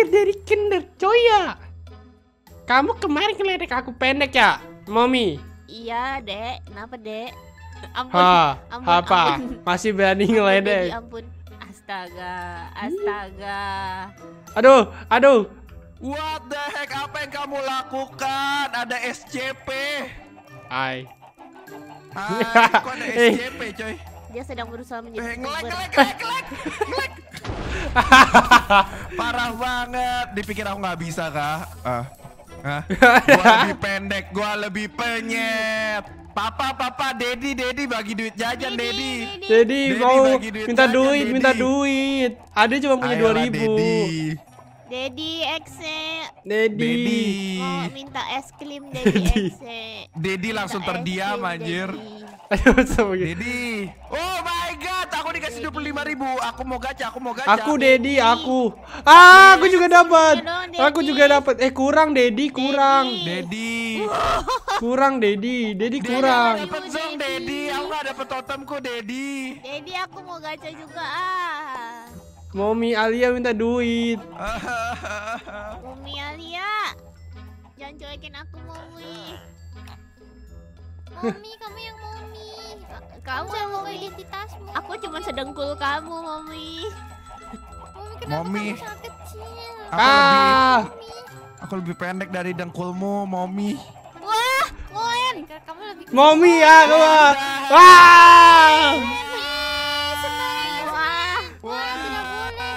pendek dari kinder, coy ya. Kamu kemarin ngeledek aku pendek ya, Mami? Iya, Dek. Kenapa, Dek? Ampun. Apa? Masih berani ngeledek? Ampun. Astaga. Aduh. What the heck? Apa yang kamu lakukan? Ada SCP. Hai, Kok ada SCP, coy? Dia sedang berusaha menjadi Ngelek. Parah banget. Dipikir aku nggak bisa kah? Gua lebih penyet. Papa, Dedi bagi duit jajan, Dedi. Dedi mau bagi duit minta jajan, minta Dedi. duit. Ade cuma punya Ayolah, 2000. Dedi Exe. Dedi. Mau minta es krim Dedi Exe. Dedi langsung Minta es terdiam, krim, anjir. Dedi. Aduh, sama gitu. Dedi. Oh my god, aku dikasih 25.000. Aku mau gacha. Aku Dedi, aku. Aku juga dapat. Dedi. Aku juga dapat. Kurang Dedi, kurang. Dedi. Kurang Dedi. Dedi Aku kurang. dapat zong, Dedi. Aku gak dapat totemku, Dedi. Dedi aku mau gacha juga Mami Alia minta duit. Umi Alia. Jangan cuekin aku, Mami. Mami, kamu yang Mami. Kamu Jangan lupa identitasmu. Aku cuma sedengkul kamu, Mami. Mami, kenapa Mami. kamu sangat kecil? Aku lebih pendek dari dengkulmu, Momi. Wah, Moen. Kamu lebih Mami ya, wah. Wah. tidak boleh.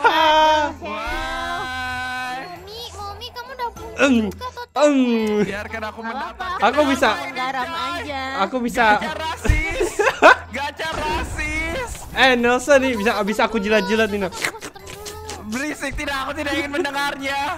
Mami, kamu udah buka total. Biarkan aku mendapat. Aku bisa. Garam aja. Aku bisa. Gacha rasis. Nelson nih bisa aku jilat-jilat nih. Berisik, aku tidak ingin mendengarnya.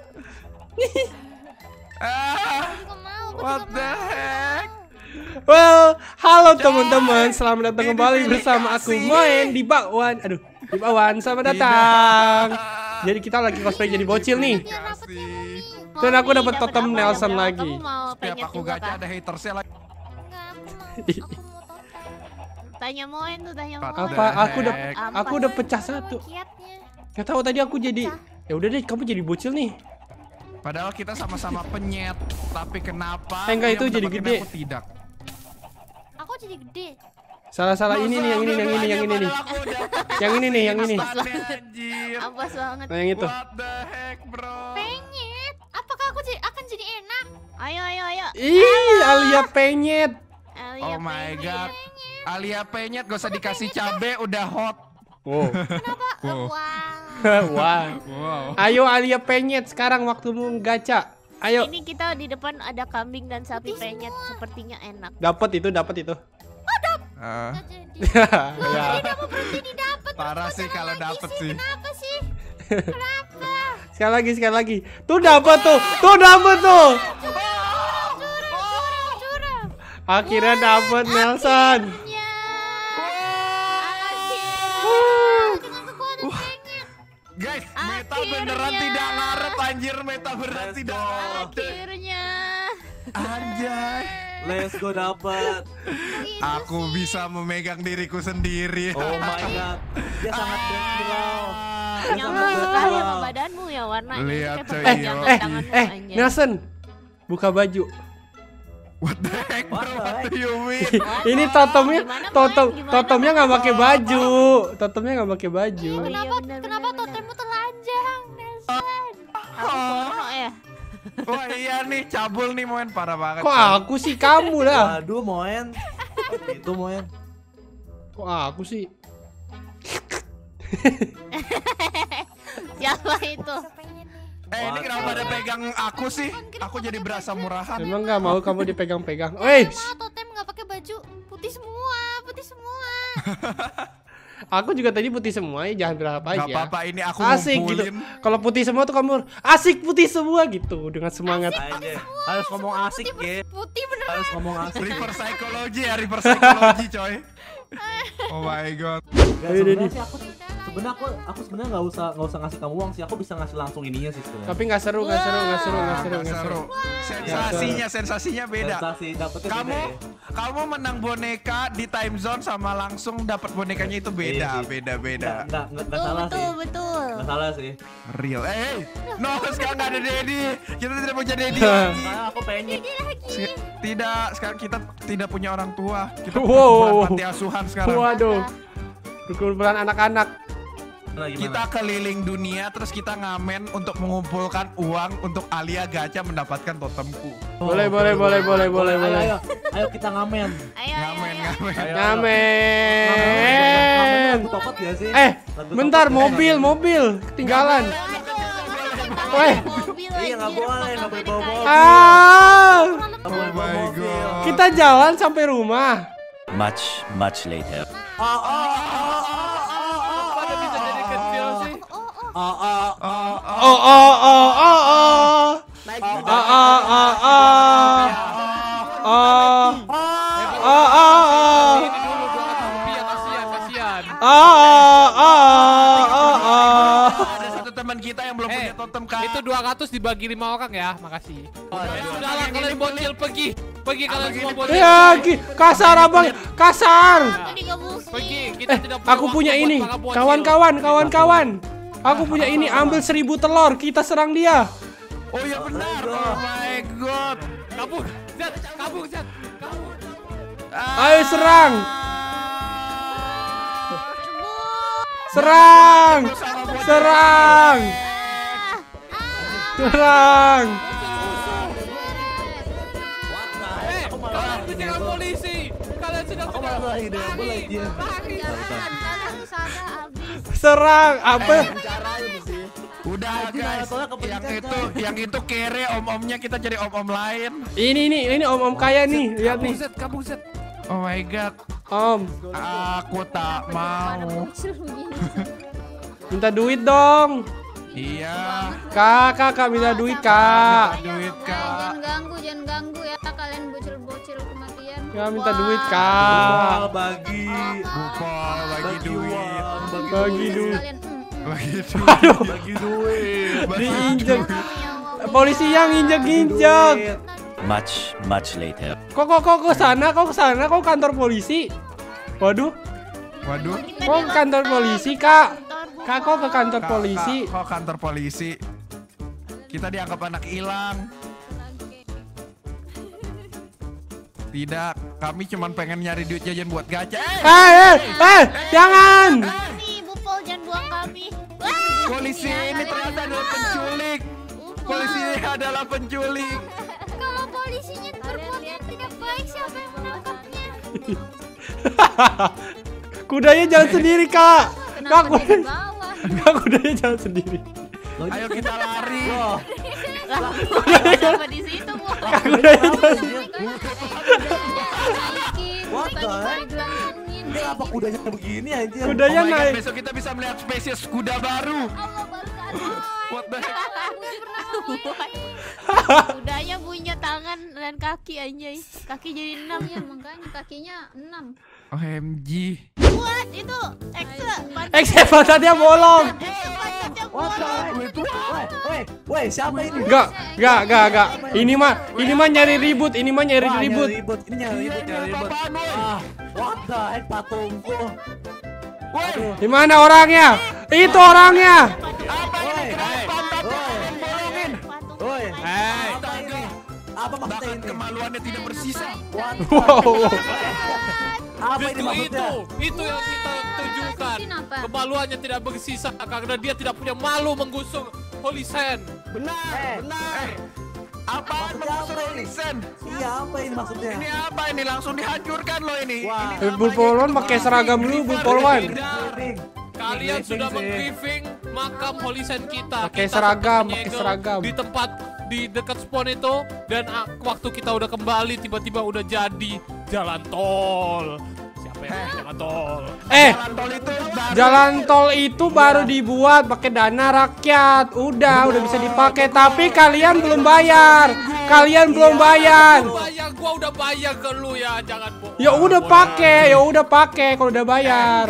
Juga mau, aku What juga the mau. heck? Well, halo teman-teman, selamat datang Ini kembali pilih bersama aku kasih. Moen di Bakwan. Di Bakwan, selamat datang. Jadi kita lagi cosplay jadi bocil nih. Kasih. Dan aku dapat totem apa? Nelson Jawab, lagi. Kamu mau Setiap penyet aku juga gacha kan? ada hatersnya lagi. Enggak, aku mau total. Tanya Moen tuh, tanya Moen. Apa? Heck. Aku udah pecah satu. Kiatnya. Gak tahu tadi aku jadi. Ya udah deh, kamu jadi bocil nih. Padahal kita sama-sama penyet, tapi kenapa? Enggak, dia itu jadi mendapatkan gede. Aku tidak. Aku jadi gede. Salah ini nih, yang ini nih. Yang ini nih, yang ini. Anjir. Ampas banget. Nah, yang itu. What the heck, bro? Penyet. Apakah aku akan jadi enak? Ayo. Ih, Alia penyet. Alia Oh my penyet. god. Alia penyet gak usah dikasih cabe udah hot. Wow. Kenapa? Oh. Wah. Wah. Wow. Ayo Alia penyet sekarang waktumu gacha. Ayo. Ini kita di depan ada kambing dan sapi penyet, sepertinya enak. Dapat itu. Ah, Ya. Tidak mau berhenti didapat. parah sih kalau dapet sih. Kenapa sih? Kenapa? Sekali lagi. Tuh dapat tuh. Curang. Akhirnya dapat Nelson. Ya. Dengan kekuatan penyet. Guys, meta Akhirnya. beneran tidak ngarep anjir, meta beneran tidak ngarep. Akhirnya. Anjay. Let's go dapat. Aku bisa memegang diriku sendiri. Oh my god. Dia sangat berkilau. Nyambung sekali sama badanmu ya warnanya. Lihat, Kayak coy. perpanjangan tanganmu, anjay. Nelson. Buka baju. What the heck, bro? What do you mean? Ini totemnya nggak pakai baju. Totemnya nggak pakai baju. Oh, iya, Kenapa bener. totemmu telanjang, Nelson? Aku porno ya? Wah iya nih, cabul nih Moen, parah banget. Kok aku sih, kamu lah. Aduh, Moen. Itu Moen. Kok aku sih? Siapa itu? Penyet nih. Ini kenapa pada pegang aku sih? Aku jadi berasa murahan. Emang nggak mau kamu dipegang-pegang? Woi, Mau totem nggak pakai baju putih semua. aku juga tadi putih semua ya, jangan berharap Gak aja. apa-apa, ini aku Asik gitu. ngumpulin. Kalau putih semua tuh kamu asik putih semua gitu dengan semangat. Aja. Harus ngomong asik, ya. Putih bener. Harus ngomong asik. Reverse psychology ya, reverse psychology coy. Oh my god. Gak, Ayo, sebenarnya Dedi. sih aku Bener aku sebenarnya nggak usah ngasih kamu uang sih. Aku bisa ngasih langsung ininya sih sebenarnya. Tapi nggak seru. Sensasinya beda. Sensasi dapetnya beda ya. Kamu menang boneka di time zone sama langsung dapat bonekanya itu beda. Nggak salah sih. Betul. Nggak salah sih. Real. No, sekarang nggak ada Dedi. Kita tidak punya Dedi lagi. Karena aku pengen Tidak, sekarang kita tidak punya orang tua. Kita Wow. panti asuhan sekarang. Waduh. Berkumpulan anak-anak. Kita keliling dunia terus kita ngamen untuk mengumpulkan uang untuk Alia Gacha mendapatkan totemku. Boleh. Ayo kita ngamen. Ngamen. Topet ya sih? Bentar, mobil ketinggalan. Weh. Iya nggak boleh bawa mobil. Ah, Nggak boleh bawa mobil. kita jalan sampai rumah. Much later. Ada satu teman kita yang belum punya totem kak. Itu 200 dibagi 5 orang ya, makasih. Sudahlah kalian bocil pergi kalian semua bocil. Ya, kasar abang, kasar. Pergi, kita tidak punya Aku waktu punya buat ini, para bocil. kawan-kawan. Aku punya ini, ambil 1000 telur, kita serang dia. Oh iya benar. Oh my god. Kabur, Zat. Ayo serang. Serang. Kalian kejar polisi. Kalian sedang Serang. Apa? Udah guys, yang itu kere om-omnya kita jadi om-om lain. Ini om-om kaya nih, lihat nih. Kabur, Zat. Oh my god. Om, Aku tak mau. minta duit dong. Iya. Kak, minta duit, Kak. Duit kak. Jangan ganggu ya kalian bocil-bocil kematian. Kak, minta duit, Kak. Bagi Bupol bagi duit. Bagi duit. Kalian Bagi duit. Aduh, bagi duit. diinjek. Polisi yang injek-injek. Much later. Kok ke sana? Kok kantor polisi? Waduh, kok kantor polisi, Kak? Kak, kok ke kantor polisi? Kok kantor polisi? Kita dianggap anak hilang. Tidak, kami cuma pengen nyari duit jajan buat gacha. Jangan! Kami, Bupol jangan buang kami. Polisi ini ternyata adalah penculik. Polisi ini adalah penculik. kalau polisinya berbuat yang tidak baik siapa yang menangkapnya? Kudanya jalan sendiri, Kak. Kak, Di bawah. kudanya jalan sendiri. Ayo kita lari. Kenapa di situ, Bu? Kudanya jalan sendiri. What the heck? Ini apa kudanya begini anjir? Kudanya Oh my God, naik. besok kita bisa melihat spesies kuda baru. What the heck? Kudanya punya tangan dan kaki anjay. Kaki jadi 6 Iya makanya kakinya 6. OMG. Buat itu Exa. Pantatnya bolong. Woi, siapa ini? Enggak. Ini mah nyari ribut. Ini nyari ribut. Apaan, What the heck patungku? woi? Di mana orangnya? Itu orangnya. Apa ini? Kenapa pantatnya bolongin? Woi, Astaga. apa maksudnya Bahkan ini? kemaluannya tidak bersisa. Wow. Apa ini Justru maksudnya? itu yang kita tunjukkan. Kenapa? Kemaluannya tidak bersisa karena dia tidak punya malu menggusur Holy Sand. Benar. Apaan menggusur lisen? Iya, apa ini maksudnya? Ini apa ini? Langsung dihancurkan loh ini. Wah. Ini Bul Polwan pakai seragam dulu, Bul Polwan. Kalian sudah meng-briefing makam Holy Sand kita. Pakai Kita seragam, sempat pakai menyegel seragam. Di tempat di dekat spawn itu dan waktu kita udah kembali tiba-tiba udah jadi jalan tol. Siapa yang jalan tol? jalan tol itu baru. Jalan tol itu baru dibuat pakai dana rakyat. Udah bisa dipakai. Tapi kalian belum bayar. Lu bayar, gua udah bayar ke lu ya, jangan bohong. Ya udah pakai kalau udah bayar. Enggak,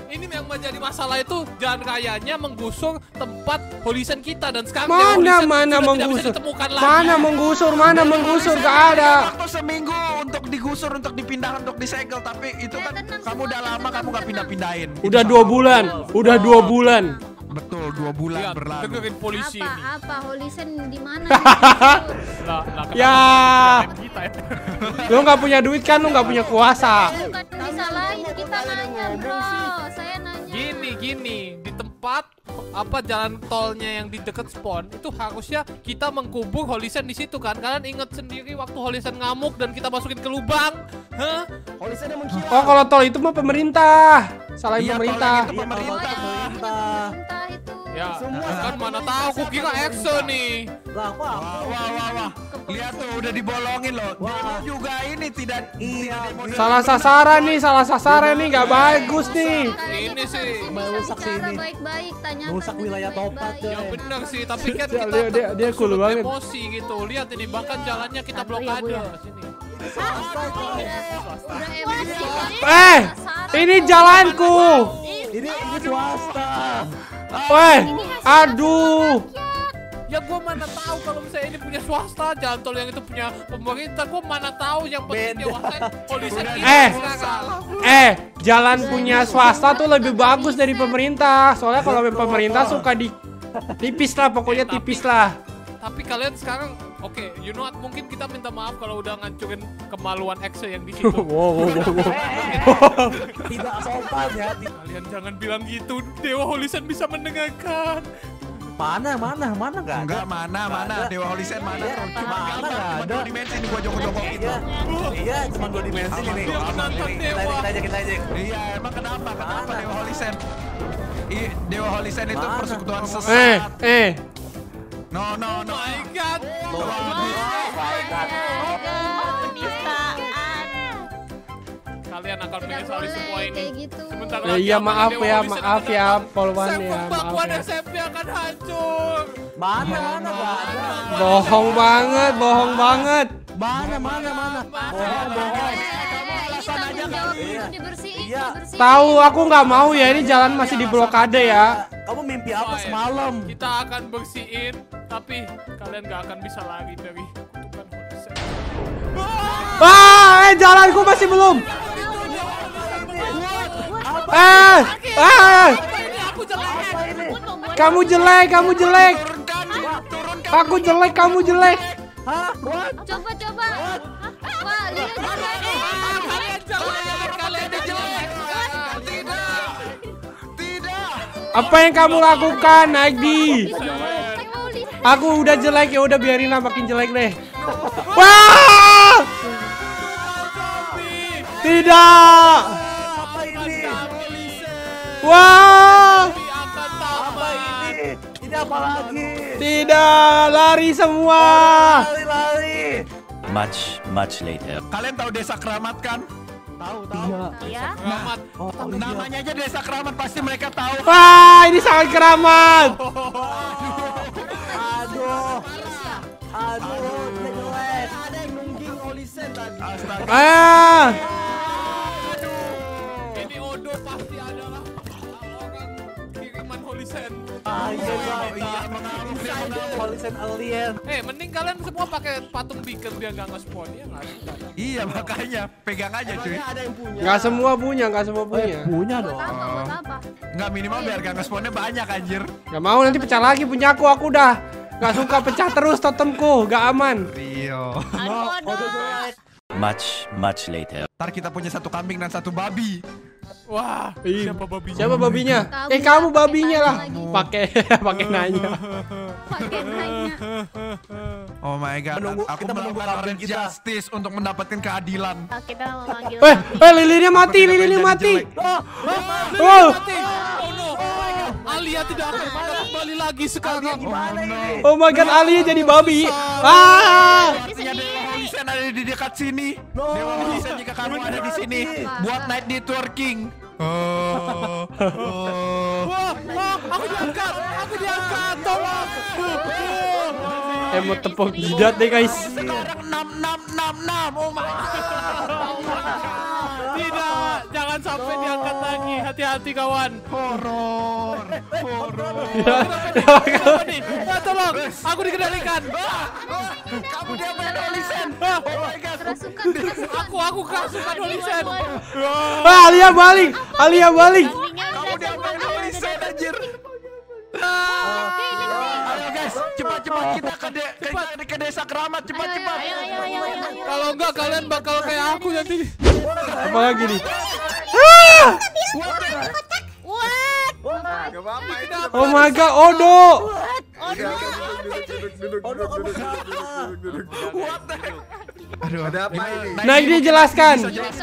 ini yang menjadi masalah itu jalan rayanya menggusur tempat Holisen kita dan sekarang Mana menggusur? Mana menggusur? Gak ada. Waktu seminggu untuk digusur, untuk dipindah, untuk disegel, tapi itu kan kamu udah lama kamu gak pindah-pindahin. Udah 2 bulan. Betul, 2 bulan Lihat, berlalu. dengerin polisi ini. Apa Holisen di mana? Lah, Ya. kita ya. Lu nggak punya duit kan, lu nggak punya kuasa. Bukan disalahin, kita nanya bro. Saya nanya. Gini, di tempat apa jalan tolnya yang di dekat spawn itu harusnya kita mengkubur Holisen di situ kan. Kalian inget sendiri waktu Holisen ngamuk dan kita masukin ke lubang, hah? Holisen yang menghilang. Oh, kalau tol itu mah pemerintah. Salahin Iya, pemerintah. tol yang itu pemerintah. Pemerintah itu. Ya, kan mana tahu aku kira EXO nih. Lah, Wah. Lihat tuh udah dibolongin loh. Demo juga ini tidak demo. Salah sasaran nih, nggak bagus nih. Ini sih. Merusak sih Bicara ini. baik-baik, tanyakan Merusak wilayah baik-baik. Topat, coy. Ya benar sih, tapi kan Dia- kita dia cool tersudut banget. emosi gitu. Lihat ini bahkan jalannya kita Sabar ya, Bu, blokade ya. sini. Udah emosi. Ini jalanku. Ini swasta. Weh, aduh. Ya gua mana tahu kalau misalnya ini punya swasta, jalan tol yang itu punya pemerintah, gua mana tahu yang penting dewasa Holisen ini sekarang. Jalan punya swasta tuh lebih bagus dari pemerintah. Soalnya kalau pemerintah suka tipis lah, pokoknya tipis lah. Tapi kalian sekarang, oke, you know what, mungkin kita minta maaf kalau udah ngancurin kemaluan EXO yang di situ. Wow. Tidak sopan ya. Kalian jangan bilang gitu, Dewa Holisen bisa mendengarkan. Mana nggak ada. Enggak, mana Dewa Holisen mana Iya, tuh? Cuma mana gambar, nggak cuma ada. 2 dimensi nih gua jongkok-jongkok gitu. Iya, cuma 2 dimensi ini. Dia menantang Dewa. Kita aja. Iya, emang kenapa Dewa Holisen? Dewa Holisen itu Mana? persekutuan sesat. No. Oh my god. Penistaan. Kalian akan Tidak menyesali boleh semua ini. kayak gitu. Sebentar Ya, lagi iya, amanah maaf Dewa ya, Holisen maaf akan ya, datang. Polwan ya, Pembangunan maaf ya. SMP akan hancur. Mana nggak ada. Bohong banget. Mana. Bohong. Tanggung jawab Iya. dibersihin, Iya. dibersihin. Tahu aku nggak mau ya, ini jalan masih diblokade ya. Kamu mimpi apa semalam? Kita akan bersihin, tapi kalian gak akan bisa lari dari kutukan Holisen. Jalanku masih belum. Kamu jelek. Aku jelek, kamu jelek. Hah? What? Coba. Wah, lihat Kalian jelek, kalian jelek. Tidak. Apa yang kamu lakukan, Nagdi? Teknologi. Aku udah jelek, ya udah biarin lah, makin jelek deh. Wah! Tidak. Apa ini? Wah! Apa ini? Ini apa lagi? Tidak, lari semua. Lari. Much later. Kalian tahu Desa Keramat kan? Tahu. Ya. Selamat. Oh, tahu Namanya aja Desa Keramat, pasti mereka tahu. Wah, ini sangat keramat. Aduh, jelek. Ada yang nungging Holisen tadi. Ah, Ini Odo pasti adalah orang kiriman Holisen. Iya, Holisen alien. Mending kalian semua pakai patung beacon biar gak nge-spawn ya nggak sih? Iya, makanya pegang aja cuy. nggak semua punya. Punya dong. Buat apa? Nggak minimal biar gak nge-spawnnya banyak anjir. Nggak mau, nanti pecah lagi punya aku udah. Nggak suka pecah terus totemku, nggak aman. Rio. Aduh. Much later. Ntar kita punya 1 kambing dan 1 babi. Wah, Ih, siapa babinya? Siapa babinya? Kamu Kamu lah, babinya lah. pakai Pakai nanya. Pakai nanya. Oh my god. Aku Kita menunggu melakukan kambing kita. justice untuk mendapatkan keadilan. Kita memanggil Lilinnya mati. Oh, Oh no, Alia tidak akan kembali lagi sekarang. oh my god, Ali jadi babi. Ah, Artinya Dewa Holisen ada di dekat sini. Dewa Holisen jika kamu ada di sini, buat night networking. Wah, aku diangkat, tolong. Emot tepuk jidat deh guys. Sekarang 6666. Oh my god. Tidak, jangan sampai diangkat lagi. Hati-hati kawan. Horor. Kenapa nih? Tolong, aku dikendalikan. Kamu dia main Holisen. Ah, Oh my god. Kerasukan, kerasukan. Aku kerasukan Holisen. Alia balik. Alia balik. Kamu dia main Holisen anjir. Ayo guys, cepat kita ke desa keramat cepat. Ayo. Kalau enggak kalian bakal kayak aku nanti. Apa lagi nih? Gak apa-apa itu. Oh my god, Odo. Duduk. What the heck? Aduh, Ada apa ini? Nah, ini jelaskan.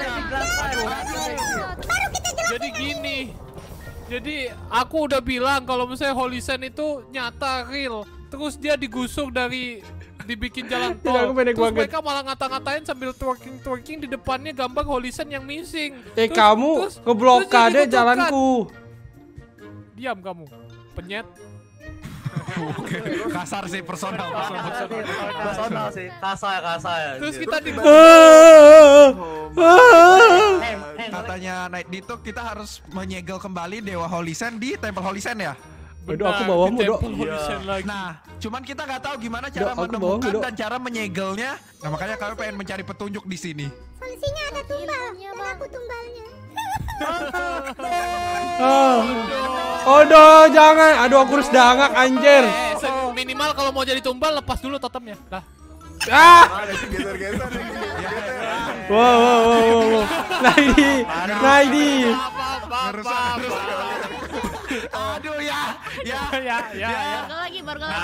Jadi gini. Jadi aku udah bilang kalau misalnya Holisen itu nyata real. Terus dia digusur dari dibikin jalan Aku tol. pendek Terus banget. mereka malah ngata-ngatain sambil twerking di depannya gambar Holisen yang missing. Kamu ngeblokade jalanku. Diam kamu, penyet. kasar sih personal. Personal sih, kasar. Terus kita di Katanya Night Dito kita harus menyegel kembali Dewa Holisen di Tempel Holisen ya. Aduh, aku bawahmu, Dok. Holisen lagi. Nah, cuman kita nggak tahu gimana cara Dok, aku menemukan bawahmu, Dok. dan cara menyegelnya. Nah, makanya kami pengen mencari petunjuk di sini. Solusinya ada tumbal. Dan aku tumbalnya. Odo, jangan. Aduh, aku harus dangak anjir. Minimal kalau mau jadi tumbal lepas dulu totemnya. Lah. Ada sih geser-geser. Wow. Naidi. Aduh ya. Baru lagi.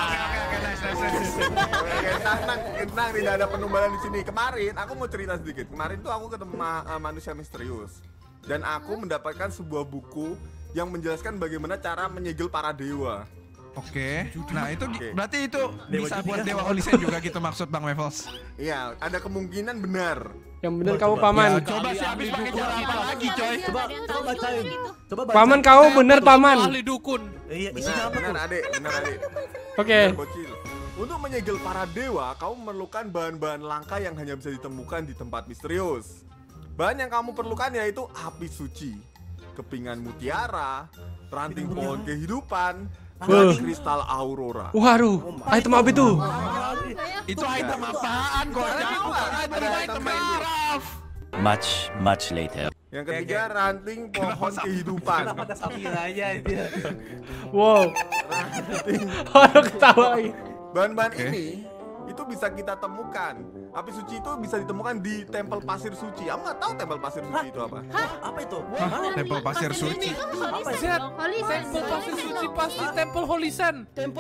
Tenang, tidak ada penumbalan di sini. Kemarin aku mau cerita sedikit. Kemarin tuh aku ketemu manusia misterius dan aku mendapatkan sebuah buku yang menjelaskan bagaimana cara menyegel para dewa. Oke. Nah, itu Oke. berarti itu bisa buat Dewa Holisen juga gitu maksud Bang Wevels. Iya, ada kemungkinan benar. Yang bener kamu paman. Ya, coba sih habis pakai cara apa lagi, coy? Coba bacain. Coba bacain. Paman kau bener paman. Ahli dukun. Iya, isinya apa tuh? Benar, Adek. Oke. Bocil. Untuk menyegel para dewa, kamu memerlukan bahan-bahan langka yang hanya bisa ditemukan di tempat misterius. Bahan yang kamu perlukan yaitu api suci, kepingan mutiara, ranting pohon kehidupan, dan kristal aurora. Waduh, item apa itu? Itu item apaan kok? Ada item Minecraft. Much later. Yang ketiga ranting pohon kehidupan. Kenapa ada Samira aja dia? Wow. Aduh, ketawa lagi. Bahan-bahan ini itu bisa kita temukan. Api suci itu bisa ditemukan di tempel pasir suci. Kamu nggak tahu tempel pasir suci itu apa? Apa itu? Tempel pasir suci. Holisen. Tempel pasir suci pasti Tempel Holisen.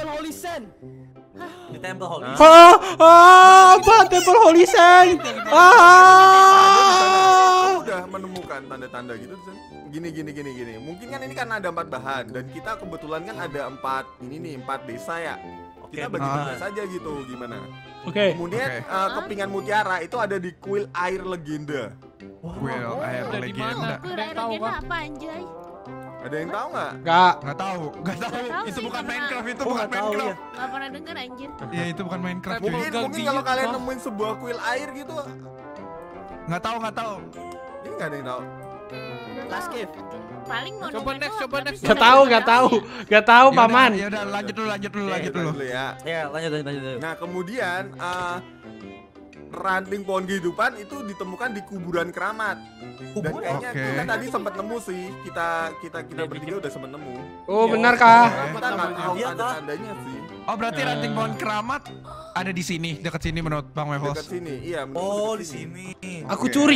Di Temple Hall. Apa Temple Holisen? Kamu udah menemukan tanda-tanda gitu di sana? Gini. Mungkin kan ini karena ada 4 bahan dan kita kebetulan kan ada 4 desa ya. Kita bagi-bagi saja gitu gimana. Oke. Kemudian kepingan mutiara itu ada di kuil air legenda. Kuil air Udah di mana? legenda. Kuil air Tahu legenda kan? apa anjay? Ada yang tahu nggak? Enggak. Nggak tahu. tahu Itu sih, bukan karena- Minecraft, itu Oh, bukan nggak tahu ya. Minecraft. Gak pernah denger anjir. Iya, itu bukan Minecraft. cuy. Mungkin kalau kalian nemuin sebuah kuil air gitu, Nggak tahu. ini nggak ada yang tahu. Last cave. Paling mau Coba next, coba next. Gak tahu paman. Ya udah lanjut dulu. Ya. Ya, lanjut. Nah kemudian ranting pohon kehidupan itu ditemukan di kuburan keramat. Dan kayaknya Oke. kita tadi sempat nemu sih. Kita bertiga udah sempat nemu. Oh, benar kah? Kita nggak tahu Iya, tanda-tandanya sih. Oh, berarti ranting pohon keramat ada di sini, dekat sini menurut Bang Dekat Wevels. sini, iya. Oh, dekat di sini. Aku curi.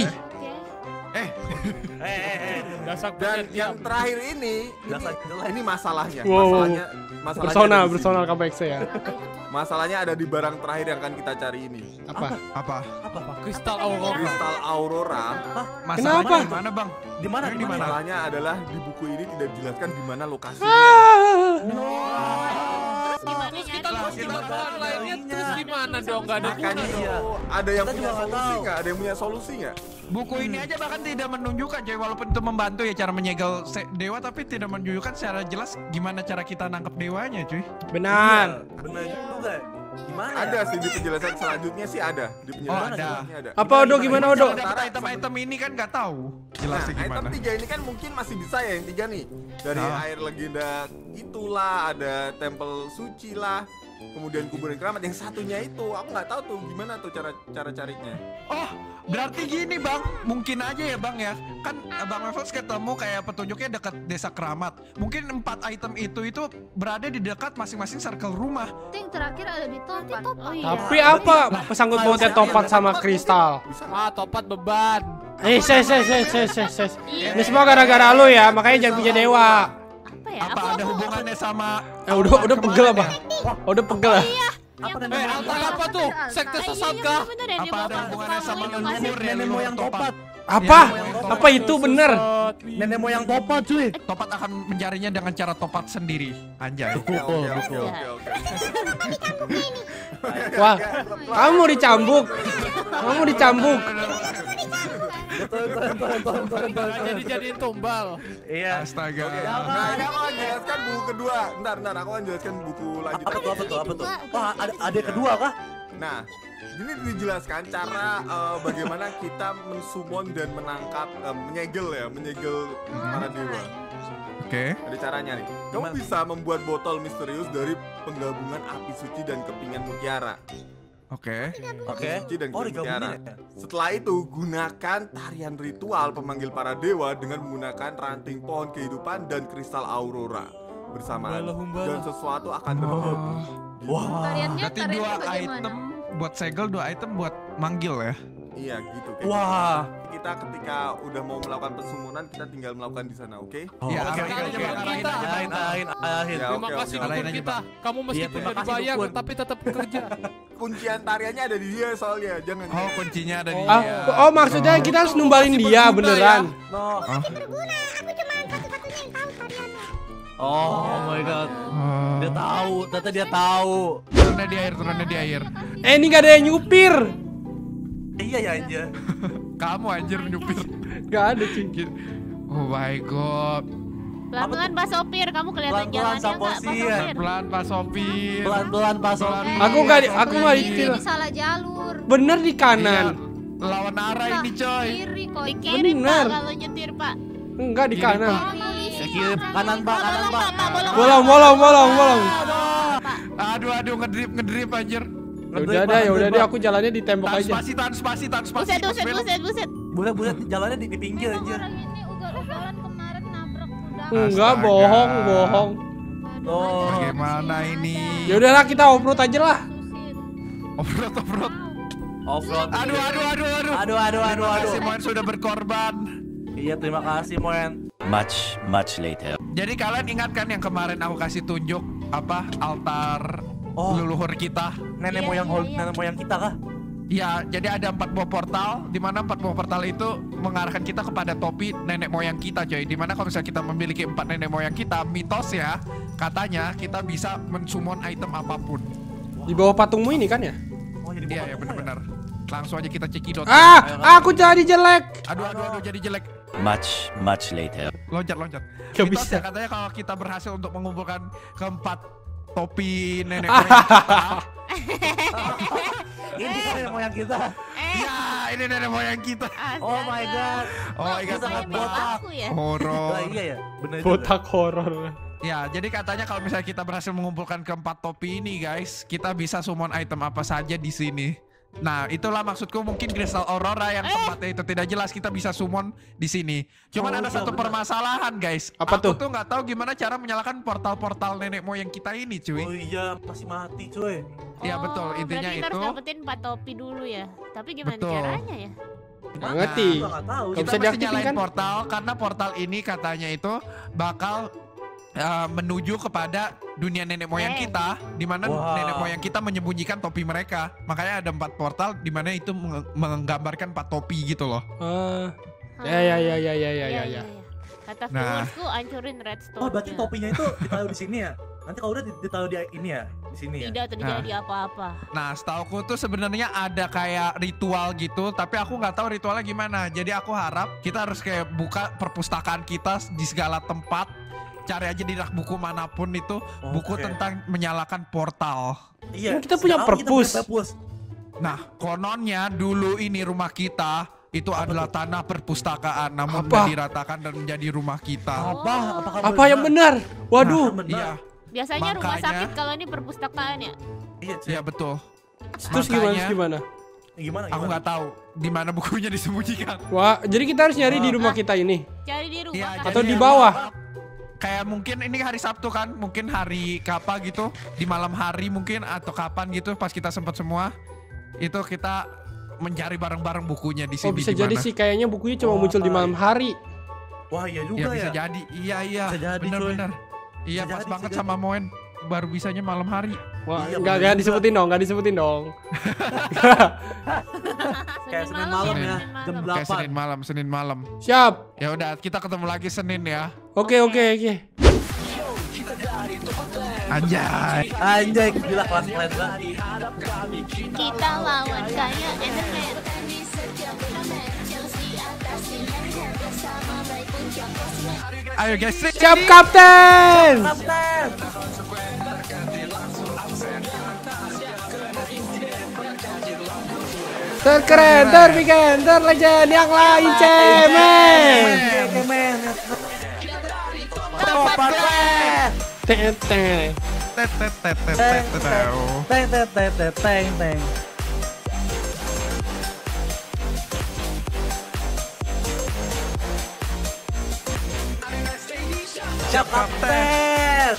Dan yang terakhir ini masalahnya. Wow. Masalahnya ada di Personal sini. comeback saya. Masalahnya ada di barang terakhir yang akan kita cari ini. Apa? Apa? Kristal Aurora. Kristal Aurora. Masalahnya Kenapa? di mana, Bang? Di mana? Di mana? Masalahnya adalah di buku ini tidak dijelaskan di mana lokasinya. Terus gimana Terus kita nyari? buat bahan lainnya terus gimana gimana dong? Gak ada Makanya guna itu dong. ada yang Kita punya juga nggak solusi tahu. nggak? Ada yang punya solusi nggak? Buku ini aja bahkan tidak menunjukkan coy, walaupun itu membantu ya cara menyegel dewa, tapi tidak menunjukkan secara jelas gimana cara kita nangkep dewanya cuy. Benar. Bener juga. Gimana? Ada sih di penjelasan selanjutnya sih ada. Di penjelasan ada. selanjutnya ada. Apa Odo gimana Odo? Dapat item-item ini kan nggak tahu Nah, jelasnya item gimana. 3 ini kan mungkin masih bisa ya yang 3 nih. Dari Ah. air legenda itulah, ada tempel suci lah. Kemudian kuburan keramat. Yang satunya itu aku nggak tahu tuh gimana tuh cara carinya. Oh, berarti gini bang, mungkin aja ya bang ya. Kan Bang Mevels ketemu kayak petunjuknya dekat desa keramat. Mungkin 4 item itu berada di dekat masing-masing circle rumah. Itu yang terakhir ada di topat. Oh iya. Tapi apa pesangkut pautnya topat sama kristal? Ah, topat beban. Ses. Ini semua gara-gara lu ya, makanya jangan punya dewa. Apa ya? Apa ada hubungannya sama? Udah pegel apa? Udah pegel lah. Apa Eh, namanya? altar apa tuh? Sekte sesat kah? Bener ya, Apa ada hubungannya sama leluhur ya, Nenek moyang topat. Apa? Apa itu bener? Nenek moyang topat cuy. Topat akan mencarinya dengan cara topat sendiri. Anjay. Oke. Wah, kamu mau dicambuk? Kamu dicambuk? Jadi jadiin tumbal. Iya. Astaga. Nah, ini aku akan jelaskan buku kedua. Bentar, aku akan jelaskan buku lanjutan. Apa tuh? Wah, ada kedua kah? Nah, ini dijelaskan cara bagaimana kita mensummon dan menangkap, menyegel para dewa. Oke. Ada caranya nih. Kamu bisa membuat botol misterius dari penggabungan api suci dan kepingan mutiara. Oke. Suci dan Oh, kepingan mutiara. digabungin ya? Setelah itu, gunakan tarian ritual pemanggil para dewa dengan menggunakan ranting pohon kehidupan dan kristal aurora bersamaan. Dan sesuatu akan terjadi. Wah. Berarti 2 item buat segel, 2 item buat manggil ya. Iya gitu. Kayak Wah. gitu. Kita ketika udah mau melakukan persumunan, kita tinggal melakukan di sana, oke? Ya, oke, arahin oke, aja, oke. arahin aja, Bang. Arahin. Ya, Terima oke, kasih oke. dukun Arahin aja, kita. Bang. Kamu meskipun Iya, terima tidak kasih, dibayar dukun. tapi tetap kerja. Kuncian tariannya ada di dia soalnya, jangan. Oh, kuncinya ada di Ah, dia. oh maksudnya kita harus numbalin dia beneran? No. Berguna, aku cuma satu-satunya yang tahu tariannya. Oh my god. Dia tahu, ternyata dia tahu. Turunnya di air. Ini gak ada yang nyupir. Iya ya anjir. Kamu anjir nyupir. Gak ada cuy. Oh my god. Pelan-pelan Pak Sopir, kamu kelihatan Pelan-pelan, jalannya enggak Pak Saposi. Sopir? Pelan Pak Sopir. Pelan-pelan Pak Sofi. Aku nggak detail. Ini salah jalur. Bener di Iya, kanan. lawan arah ini coy. Kiri kok. Di kiri Pak Bener. kalau nyetir Pak. Enggak di kanan. Ya kiri, kanan Pak, kanan Pak. Bolong. Aduh ngedrip anjir. Ya udah deh aku jalannya di tembok Tahan aja. spasi. Buset. Buset jalannya di pinggir anjir. Orang ini ugal-ugalan kemarin nabrak kuda. Enggak, Astaga. bohong. Oh. Bagaimana ini? Ya udahlah kita off-road aja lah. Offroad. Offroad. Aduh. Terima kasih Moen sudah berkorban. Iya, terima kasih Moen. Much later. Jadi kalian ingat kan yang kemarin aku kasih tunjuk apa altar leluhur kita? Nenek moyang kita kah? Ya, jadi ada 4 buah portal, di mana 4 buah portal itu mengarahkan kita kepada topi nenek moyang kita, coy. Di mana kalau misalnya kita memiliki 4 nenek moyang kita, mitos ya, katanya kita bisa mensummon item apapun. Di bawah patungmu ini kan ya? Oh, jadi Iya, ya benar-benar. Langsung aja kita cekidot. Aku jadi jelek. Aduh, jadi jelek. Much later. Loncat. Gak Mitos bisa. ya, katanya kalau kita berhasil untuk mengumpulkan keempat topi nenek moyang kita. Ini kan nenek moyang kita. Ya, ini nenek moyang kita. Oh my god. Oh my god, sangat botak. Aku ya. horor. Oh, iya ya, bener juga. Botak horor. Ya, jadi katanya kalau misalnya kita berhasil mengumpulkan keempat topi ini, guys, kita bisa summon item apa saja di sini. Nah, itulah maksudku, mungkin kristal aurora yang tempatnya itu tidak jelas kita bisa summon di sini. Cuman Oh, ada iya, satu benar. permasalahan, guys. Apa Aku tuh? tuh nggak tahu gimana cara menyalakan portal-portal nenek moyang kita ini, cuy. Oh iya, masih mati cuy. Ya betul, intinya berarti kita itu. harus dapetin 4 topi dulu ya. Tapi gimana Betul. caranya ya? Nggak ngerti. Gua nggak tahu. Nggak Kita bisa mesti diaktifin nyalain kan? portal karena portal ini katanya itu bakal menuju kepada dunia nenek moyang kita, di mana Wah. nenek moyang kita menyembunyikan topi mereka. Makanya ada 4 portal di mana itu menggambarkan 4 topi gitu loh. Ya. Iya. Kata Nah. viewersku hancurin redstone. Oh, berarti topinya itu ditaruh di sini ya? Nanti kalau udah ditaruh di ini ya, di sini ya. Tidak terjadi apa-apa. Nah, setauku tuh sebenarnya ada kayak ritual gitu, tapi aku nggak tahu ritualnya gimana. Jadi aku harap kita harus kayak buka perpustakaan kita di segala tempat, cari aja di rak buku manapun itu buku tentang menyalakan portal. Iya, Kita punya perpus. Nah, kononnya dulu ini rumah kita itu adalah tanah perpustakaan, namun Apa? udah diratakan dan menjadi rumah kita. Apa yang benar? Waduh. Iya, Biasanya rumah Makanya- sakit kalau ini perpustakaan ya. Iya, iya betul. Terus gimana? Gimana? Aku nggak tahu di mana bukunya disembunyikan. Wah, jadi kita harus nyari di rumah kita ini. Cari di rumah Iya, kan. Atau jadi di bawah. Kayak mungkin ini hari Sabtu kan, mungkin hari apa gitu, di malam hari mungkin atau kapan gitu pas kita sempat semua itu kita mencari bareng-bareng bukunya di sini. Oh, bisa di jadi mana. sih kayaknya bukunya cuma muncul di malam hari. Wah, iya Ya juga bisa ya. jadi, iya Bisa jadi, benar-benar. Iya Bisa pas jadi, banget bisa sama Moen baru bisanya malam hari. Wah, Iya, enggak bener juga. disebutin dong, enggak disebutin dong. Kayak Senin malam ya, jam Kayak 8. Senin malam. Siap. Ya udah, kita ketemu lagi Senin ya. Oke. Anjay. Anjay, gila kelas keren banget. Kita lawan kayak Enderman. Ayo guys, Siap, Kapten. Terkeren, terbikin, terlegend yang lain cemen. Topat keren. Tete. Teng. Siap kapten.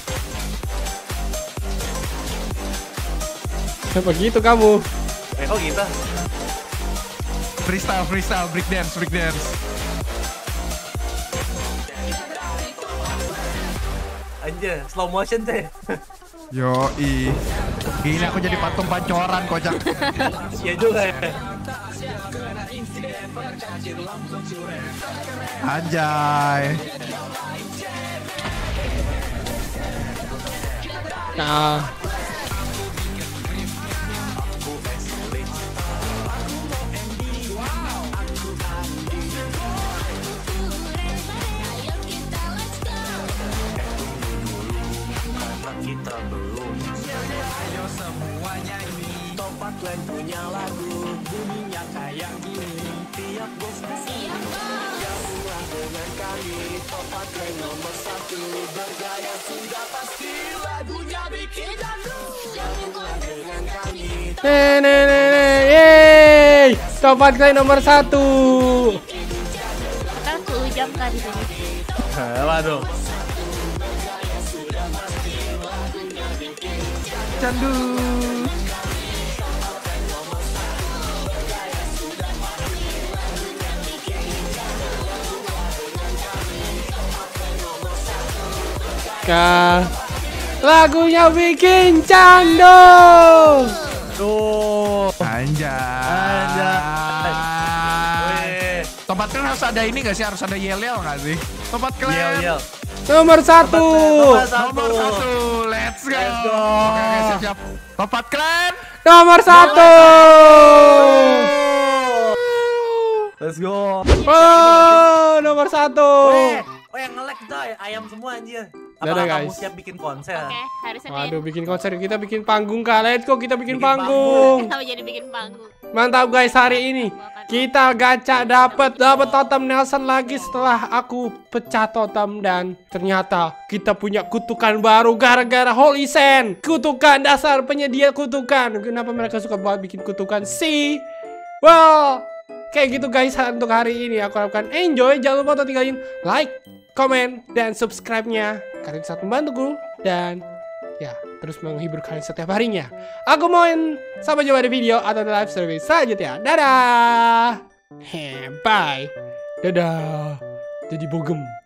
Kenapa gitu kamu? Kok gitu? freestyle, break dance. Anjir, slow motion deh. Yoi. Gini aku jadi patung pancoran kocak. Iya juga ya. Anjay. Nah, yeay, Topat Clan nomor 1. Ntar 10 jam kan di sini. Waduh. Candu. Lagunya bikin candu. Tuh. Anjay. Wih. Topat klan harus ada ini gak sih? Harus ada yel-yel gak sih? Topat klan. Yel. Nomor 1. Nomor Nomor 1. Let's go. Let's go. Oke, siap. Topat klan. Nomor 1. Let's go. Oh, nomor 1. Oh yang nge-lag coy, ayam semua anjir. Dadah, Apakah kamu guys. siap bikin konser? Oke, hari Senin. Waduh, bikin konser, kita bikin panggung kak. Let's go, kita bikin Bikin panggung. Kenapa jadi bikin panggung? Mantap guys, hari ini kita gacha dapat totem Nelson lagi setelah aku pecah totem, dan ternyata kita punya kutukan baru gara-gara Holy Sand. Kutukan, dasar penyedia kutukan. Kenapa mereka suka banget bikin kutukan sih? Well, kayak gitu guys untuk hari ini. Aku harapkan enjoy. Jangan lupa untuk tinggalin like, komen, dan subscribe-nya. Kalian sangat membantuku dan ya terus menghibur kalian setiap harinya. Aku mohon sampai jumpa di video atau di live service selanjutnya. Dadah. Bye. Dadah. Jadi bogem.